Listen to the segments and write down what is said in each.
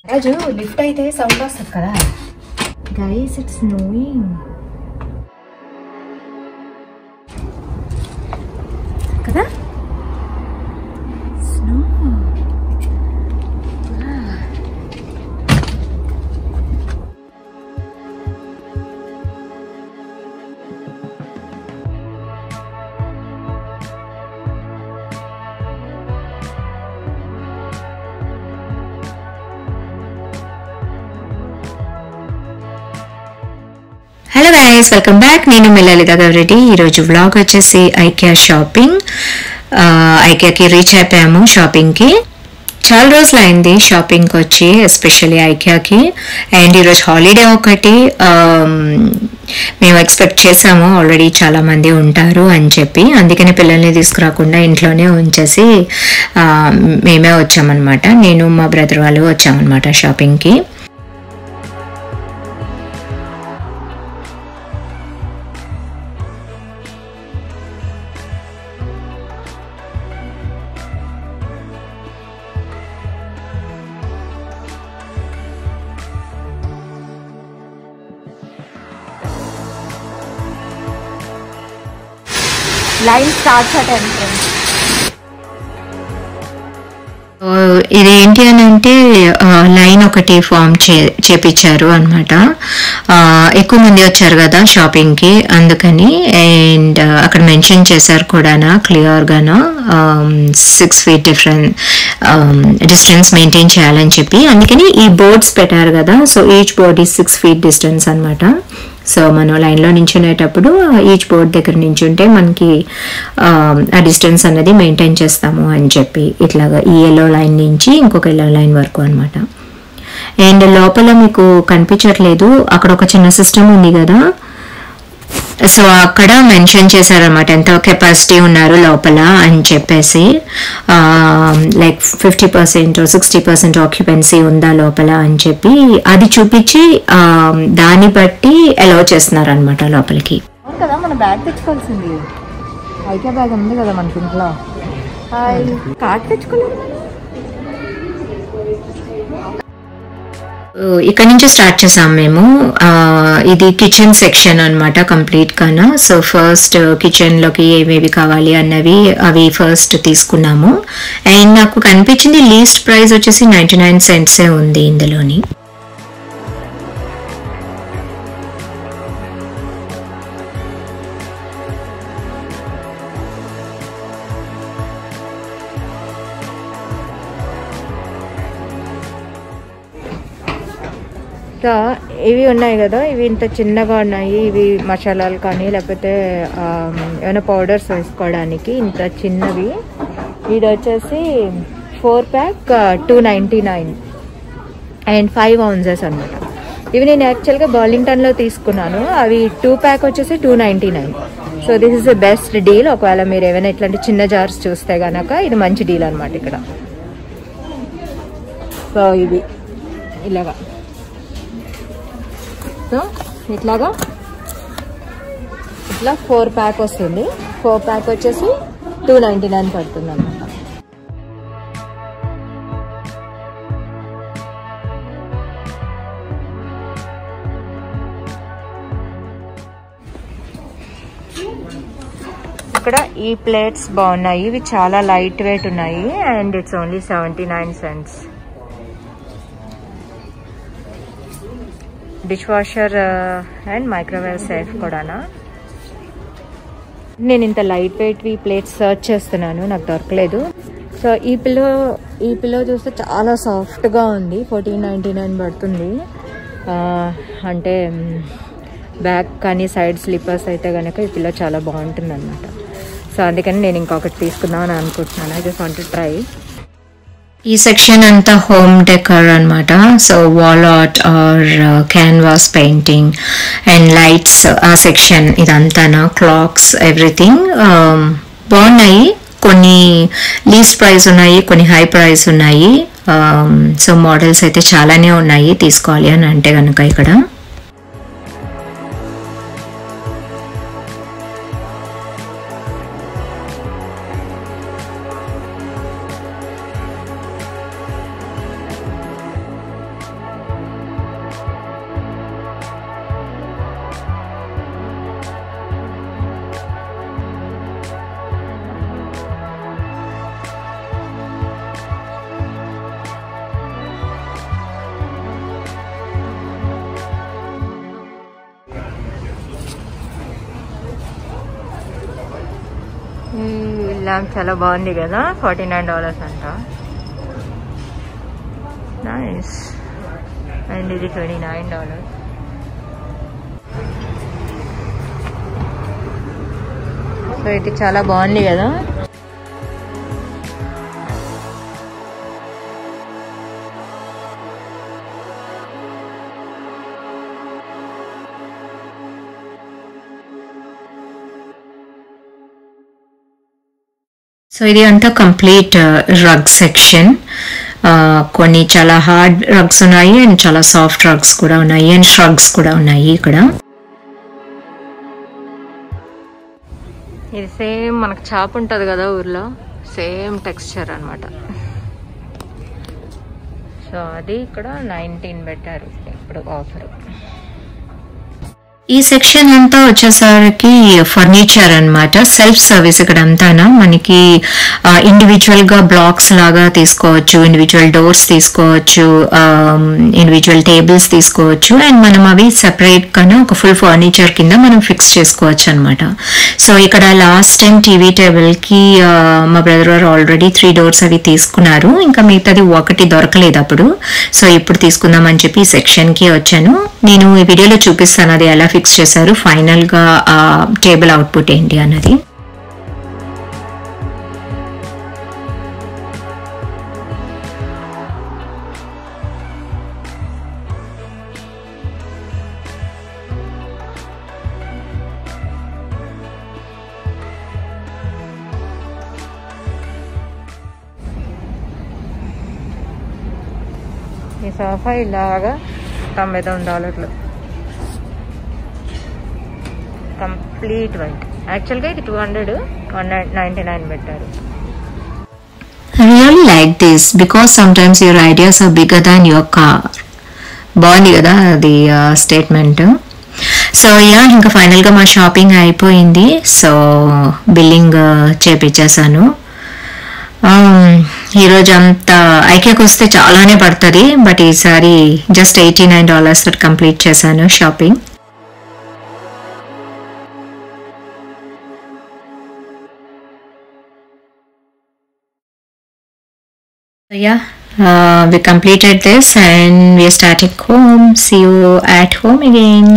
రాజు lift అయితే sound వస్తుంది కదా గైస్, ఇట్స్ స్నోయింగ్ కదా. Snow hello guys, welcome back. నేను మీ లలిత గౌరెడ్డి. ఈరోజు వ్లాగ్ వచ్చేసి ఐకియా షాపింగ్. ఐకియాకి రీచ్ అయిపోయాము. షాపింగ్కి చాలా రోజులు అయింది షాపింగ్కి వచ్చి, ఎస్పెషల్లీ ఐకియాకి. అండ్ ఈరోజు హాలిడే ఒకటి మేము ఎక్స్పెక్ట్ చేసాము, ఆల్రెడీ చాలామంది ఉంటారు అని చెప్పి. అందుకని పిల్లల్ని తీసుకురాకుండా ఇంట్లోనే ఉంచేసి మేమే వచ్చామన్నమాట. నేను మా బ్రదర్ వాళ్ళు వచ్చామన్నమాట షాపింగ్కి. Line starts at entrance. ఇది ఏంటి అని అంటే లైన్ ఒకటి ఫామ్ చేపించారు అనమాట. ఎక్కువ మంది వచ్చారు కదా షాపింగ్కి, అందుకని. అండ్ అక్కడ మెన్షన్ చేశారు కూడా క్లియర్గానా 6 feet డిస్టెన్స్ మెయింటైన్ చేయాలని చెప్పి. అందుకని ఈ బోర్డ్స్ పెట్టారు కదా. సో ఈచ్ బోర్డ్ ఈ 6 feet డిస్టెన్స్ అనమాట. సో మనం లైన్లో నించునేటప్పుడు ఈచ్ బోర్డ్ దగ్గర నించుంటే మనకి ఆ డిస్టెన్స్ అనేది మెయింటైన్ చేస్తాము అని చెప్పి, ఇట్లాగా ఈ ఎల్లో లైన్ నుంచి ఇంకొక ఎల్లో లైన్ వరకు అనమాట. అండ్ లోపల మీకు కనిపించట్లేదు, అక్కడ ఒక చిన్న సిస్టమ్ ఉంది కదా. సో అక్కడ మెన్షన్ చేశారనమాట ఎంత కెపాసిటీ ఉన్నారు లోపల అని చెప్పేసి. లైక్ 50% 60% ఆక్యుపెన్సీ ఉందా లోపల అని చెప్పి అది చూపించి దాన్ని బట్టి అలౌ చేస్తున్నారు అనమాట లోపలికి. కదా మన బ్యాగ్ తెచ్చుకోవాల్సింది, ఐకియా బ్యాగ్ ఉంది కదా మనకి ఇంట్లో. కార్డ్ తెచ్చుకోలేదు. ఇక్కడ నుంచి స్టార్ట్ చేసాం మేము. ఇది కిచెన్ సెక్షన్ అనమాట కంప్లీట్ గానా. సో ఫస్ట్ కిచెన్ లోకి ఏమేవి కావాలి అన్నవి అవి ఫస్ట్ తీసుకున్నాము. అండ్ నాకు కనిపించింది లీస్ట్ ప్రైస్ వచ్చేసి 99 cents ఉంది ఇందులోని. ఇవి ఉన్నాయి కదా, ఇవి ఇంత చిన్నగా ఉన్నాయి. ఇవి మసాలాలు కానీ లేకపోతే ఏమైనా పౌడర్స్ వేసుకోవడానికి ఇంత చిన్నవి. ఇది వచ్చేసి 4 pack 299 అండ్ 5 ounces అనమాట. ఇవి నేను యాక్చువల్గా బర్లింగ్టన్లో తీసుకున్నాను. అవి 2 pack వచ్చేసి 299. So this is the best deal. ఒకవేళ మీరు ఏమైనా ఇట్లాంటి చిన్న జార్స్ చూస్తే కనుక ఇది మంచి డీల్ అనమాట ఇక్కడ. సో ఇది ఇలాగా, సో ఇట్లా 4 pack వస్తుంది. 4 pack వచ్చేసి 299 పడుతుంది అన్నమాట. ఇక్కడ ఈ ప్లేట్స్ బాగున్నాయి. ఇవి చాలా లైట్ వెయిట్ ఉన్నాయి and it's only 79 cents. Dish washer and microwave safe కూడానా. నేను ఇంత లైట్ వెయిట్ ప్లేట్స్ సర్చ్ చేస్తున్నాను, నాకు దొరకలేదు. సో ఈ పిల్లో చూస్తే చాలా సాఫ్ట్గా ఉంది. 1499 పడుతుంది. అంటే బ్యాక్ కానీ సైడ్ స్లిప్పర్స్ అయితే కనుక ఈ పిల్లో చాలా బాగుంటుంది అనమాట. సో అందుకని నేను ఇంకొకటి తీసుకుందాం అని అనుకుంటున్నాను. I just want to try. ఈ సెక్షన్ అంతా హోమ్ డెకర్ అనమాట. So wall art or canvas painting and lights ఆ సెక్షన్ ఇదంతా, క్లాక్స్, ఎవ్రీథింగ్ బాగున్నాయి. కొన్ని లీస్ట్ ప్రైస్ ఉన్నాయి, కొన్ని హై ప్రైస్ ఉన్నాయి. సో మోడల్స్ అయితే చాలానే ఉన్నాయి తీసుకోవాలి అని అంటే కనుక ఇక్కడ. ఈ ల్యాంప్ చాలా బాగుంది కదా, $49 అంట. నైస్. అండ్ ఇది $29. సో ఇది చాలా బాగుంది కదా. సో ఇది అంతా కంప్లీట్ రగ్ సెక్షన్. కొన్ని చాలా హార్డ్ రగ్స్ ఉన్నాయి అండ్ చాలా సాఫ్ట్ రగ్స్ కూడా ఉన్నాయి అండ్ ష్రగ్స్ కూడా ఉన్నాయి ఇక్కడ. ఇది సేమ్ మనకు చాప్ ఉంటుంది కదా ఊర్లో, సేమ్ టెక్స్చర్ అనమాట. సో అది ఇక్కడ 19 పెట్టారు ఇప్పుడు ఆఫర్. ఈ సెక్షన్ అంతా వచ్చేసరికి ఫర్నిచర్ అన్నమాట, సెల్ఫ్ సర్వీస్. ఇక్కడ అంతానా మనకి ఇండివిజువల్ గా బ్లాక్స్ లాగా తీసుకోవచ్చు, ఇండివిజువల్ డోర్స్ తీసుకోవచ్చు, ఇండివిజువల్ టేబుల్స్ తీసుకోవచ్చు అండ్ మనం అవి సెపరేట్ గానే ఒక ఫుల్ ఫర్నిచర్ కింద మనం ఫిక్స్ చేసుకోవచ్చు అనమాట. సో ఇక్కడ లాస్ట్ టైం టీవీ టేబుల్ కి మా బ్రదర్ గారు ఆల్రెడీ 3 డోర్స్ అవి తీసుకున్నారు, ఇంకా మిగతాది ఒకటి దొరకలేదు అప్పుడు. సో ఇప్పుడు తీసుకుందాం అని చెప్పి ఈ సెక్షన్ కి వచ్చాను. నేను ఈ వీడియోలో చూపిస్తాను అది ఎలా ఫిక్స్ చేశారు, ఫైనల్ గా ఆ టేబుల్ అవుట్పుట్ ఏంటి అన్నది. ఈ సోఫా ఇలాగా $99 కంప్లీట్ వైట్. యాక్చువల్గా ఇది 200, 199 పెట్టారు. I really like this because sometimes your ideas are bigger than your car. బాగుంది కదా అది స్టేట్మెంట్. సో యా ఇంకా ఫైనల్గా మా షాపింగ్ అయిపోయింది. సో బిల్లింగ్ చేపించేసాను. ఈరోజు అంతా ఐకేకి వస్తే చాలానే పడుతుంది, బట్ ఈసారి జస్ట్ $89 తోటి కంప్లీట్ చేశాను shopping. Yeah, we completed this and we are starting home. See you at home again.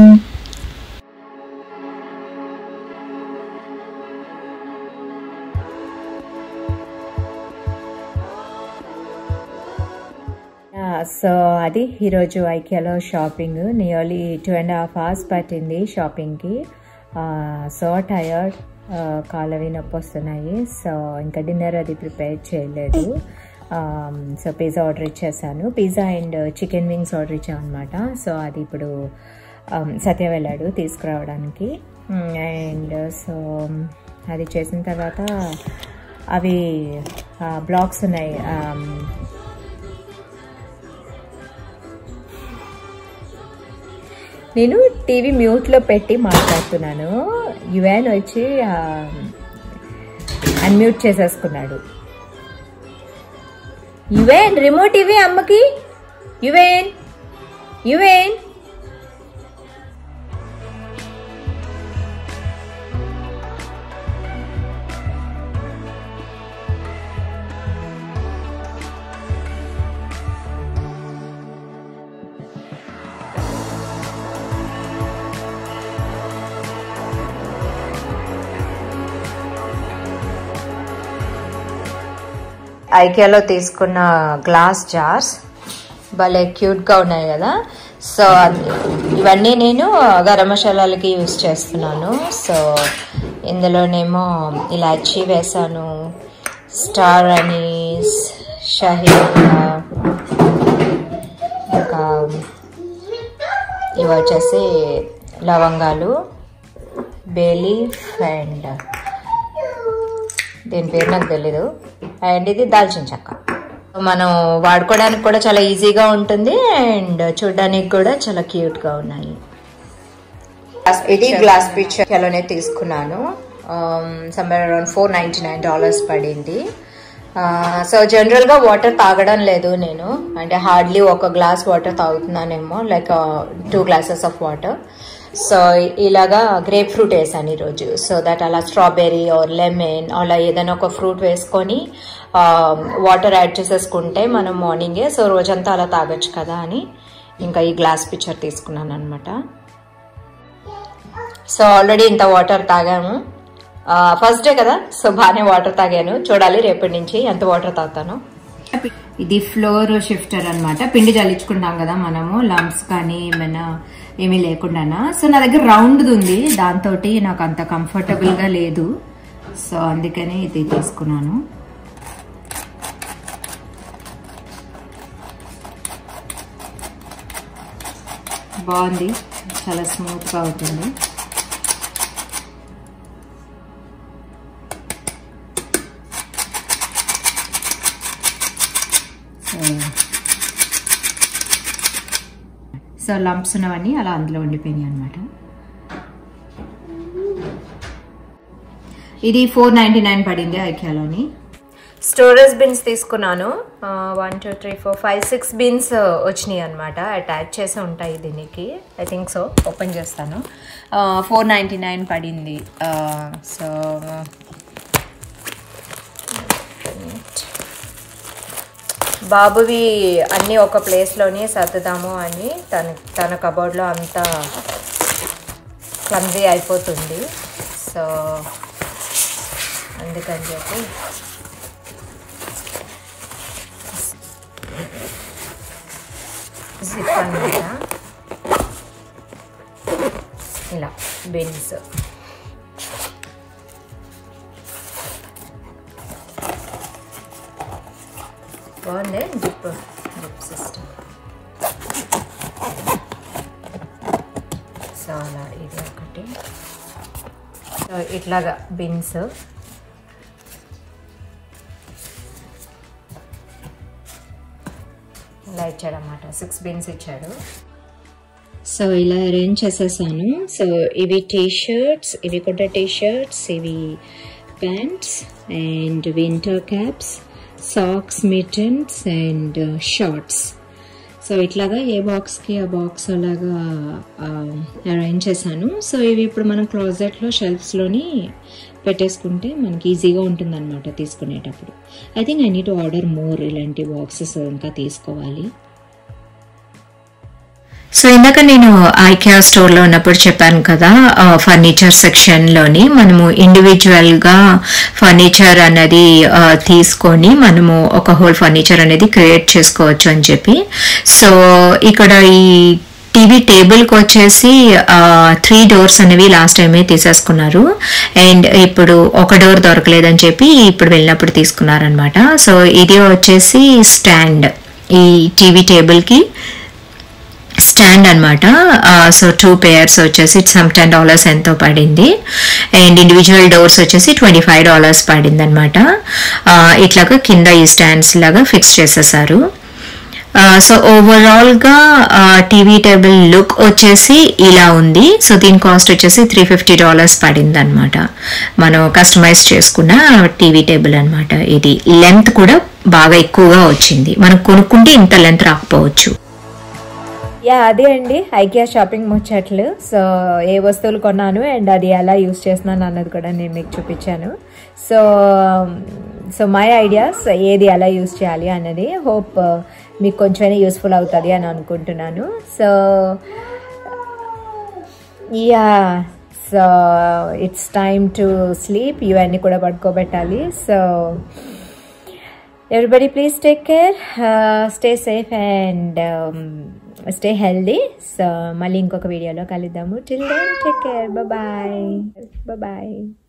So అది ఈరోజు ఐకియాలో షాపింగ్. నియర్లీ 2.5 hours పట్టింది షాపింగ్కి. సో టయర్డ్, కాళ్ళవి నొప్పి వస్తున్నాయి. సో ఇంకా డిన్నర్ అది ప్రిపేర్ చేయలేదు. సో పిజ్జా ఆర్డర్ ఇచ్చేసాను, pizza and chicken wings order ఇచ్చాను అనమాట. సో అది ఇప్పుడు సత్య వెళ్ళాడు తీసుకురావడానికి. అండ్ సో అది చేసిన తర్వాత అవి బ్లాక్స్ ఉన్నాయి. నేను టీవీ మ్యూట్లో పెట్టి మాట్లాడుతున్నాను, యువన్ వచ్చి అన్మ్యూట్ చేసేసుకున్నాడు. యువన్ రిమోట్ ఇవే అమ్మకి. యువన్ యువన్ ఐకియాలో తీసుకున్న గ్లాస్ జార్స్ భలే క్యూట్గా ఉన్నాయి కదా. సో ఇవన్నీ నేను గరం మసాలాలకి యూజ్ చేస్తున్నాను. సో ఇందులోనేమో ఇలాచీ వేసాను, స్టార్ అనీస్, షహీదా, ఇంకా ఇవి వచ్చేసి లవంగాలు, బేలీఫ్ అండ్ దీని పేరు నాకు తెలీదు, అండ్ ఇది దాల్చిన చెక్క. మనం వాడుకోవడానికి కూడా చాలా ఈజీగా ఉంటుంది అండ్ చూడడానికి కూడా చాలా క్యూట్ గా ఉన్నాయి. ఇది గ్లాస్ పిక్చర్లోనే తీసుకున్నాను. సమ్వేర్ అరౌండ్ $499 పడింది. సో జనరల్ గా వాటర్ తాగడం లేదు నేను, అంటే హార్డ్లీ ఒక గ్లాస్ వాటర్ తాగుతున్నానేమో, like 2 glasses of water. So ఇలాగా గ్రేప్ ఫ్రూట్ వేసాను ఈరోజు. సో దట్ అలా స్ట్రాబెర్రీ ఆర్ లెమన్ అలా ఏదైనా ఒక ఫ్రూట్ వేసుకొని వాటర్ యాడ్ చేసేసుకుంటే మనం మార్నింగే సో రోజంతా అలా తాగొచ్చు కదా అని ఇంకా ఈ గ్లాస్ పిక్చర్ తీసుకున్నాను అనమాట. సో ఆల్రెడీ ఇంత వాటర్ తాగాము, ఫస్ట్ డే కదా, సో బాగానే వాటర్ తాగాను. చూడాలి రేపటి నుంచి ఎంత వాటర్ తాగుతాను. ఇది ఫ్లోర్ షిఫ్టర్ అనమాట. పిండి జల్లించుకుంటాం కదా మనము, లంప్స్ కానీ ఏమైనా ఏమీ లేకుండా. సో నా దగ్గర రౌండ్ది ఉంది, దాంతో నాకు అంత కంఫర్టబుల్ గా లేదు. సో అందుకని ఇది తీసుకున్నాను. బాగుంది, చాలా స్మూత్ గా అవుతుంది. సో లంప్స్ ఉన్నవన్నీ అలా అందులో ఉండిపోయినాయి అనమాట. ఇది $4.99 పడింది ఐకియాలోని. స్టోరేజ్ బిన్స్ తీసుకున్నాను. 1 2 3 4 5 6 బిన్స్ వచ్చినాయి అనమాట. అటాచ్ చేసి ఉంటాయి దీనికి, ఐ థింక్ సో. ఓపెన్ చేస్తాను. $4.99 పడింది. సో బాబువి అన్నీ ఒక ప్లేస్లోనే సర్దుదాము అని తన కబోర్డ్లో అంతా క్లమ్జీ అయిపోతుంది. సో అందుకని చెప్పి జిప్ అనమాట. ఇలా బిన్స్ బాగుంది. Zip system. సో అలా ఇది ఒకటి. సో ఇట్లాగా బిన్స్ ఇలా ఇచ్చాడు అన్నమాట. 6 బిన్స్ ఇచ్చాడు. సో ఇలా అరేంజ్ చేసేసాను. సో ఇవి టీ-షర్ట్స్, ఇవి కూడా టీ-షర్ట్స్, ఇవి pants and winter caps, socks, mittens and shorts. So ఇట్లాగా ఏ బాక్స్కి ఆ బాక్స్ అలాగా అరేంజ్ చేశాను. సో ఇవి ఇప్పుడు మనం క్లోజెట్లో షెల్ఫ్స్లోని పెట్టేసుకుంటే మనకి ఈజీగా ఉంటుంది అనమాట తీసుకునేటప్పుడు. I think I need to order more ఇలాంటి బాక్సెస్ ఇంకా తీసుకోవాలి. సో ఇందాక నేను ఐకియా స్టోర్లో ఉన్నప్పుడు చెప్పాను కదా, ఫర్నిచర్ సెక్షన్లోని మనము ఇండివిజువల్గా ఫర్నిచర్ అనేది తీసుకొని మనము ఒక హోల్ ఫర్నిచర్ అనేది క్రియేట్ చేసుకోవచ్చు అని చెప్పి. సో ఇక్కడ ఈ టీవీ టేబుల్కి వచ్చేసి 3 డోర్స్ అనేవి లాస్ట్ టైమే తీసేసుకున్నారు. అండ్ ఇప్పుడు ఒక డోర్ దొరకలేదని చెప్పి ఇప్పుడు వెళ్ళినప్పుడు తీసుకున్నారనమాట. సో ఇది వచ్చేసి స్టాండ్, ఈ టీవీ టేబుల్కి స్టాండ్ అనమాట. సో 2 pairs వచ్చేసి సమ్ $10 ఎంతో పడింది. అండ్ ఇండివిజువల్ డోర్స్ వచ్చేసి $25 పడింది అనమాట. ఇట్లాగా కింద ఈ స్టాండ్స్ లాగా ఫిక్స్ చేసేసారు. సో ఓవరాల్గా టీవీ టేబుల్ లుక్ వచ్చేసి ఇలా ఉంది. సో దీని కాస్ట్ వచ్చేసి $350 పడింది అనమాట. మనం కస్టమైజ్ చేసుకున్న టీవీ టేబుల్ అనమాట. ఇది లెంత్ కూడా బాగా ఎక్కువగా వచ్చింది. మనం కొనుక్కుంటే ఇంత లెంత్ రాకపోవచ్చు. అదే అండి ఐకియా షాపింగ్ ముచ్చట్లు. సో ఏ వస్తువులు కొన్నాను అండ్ అది ఎలా యూస్ చేస్తున్నాను అన్నది కూడా నేను మీకు చూపించాను. సో మై ఐడియాస్ ఏది ఎలా యూస్ చేయాలి అన్నది హోప్ మీకు కొంచెం యూస్ఫుల్ అవుతుంది అని అనుకుంటున్నాను. So so it's time to sleep. ఇవన్నీ కూడా పడుకోబెట్టాలి. So everybody please take care, stay safe and stay healthy. So మళ్ళీ ఇంకొక వీడియోలో కలుద్దాము. Till then take care. Bye bye.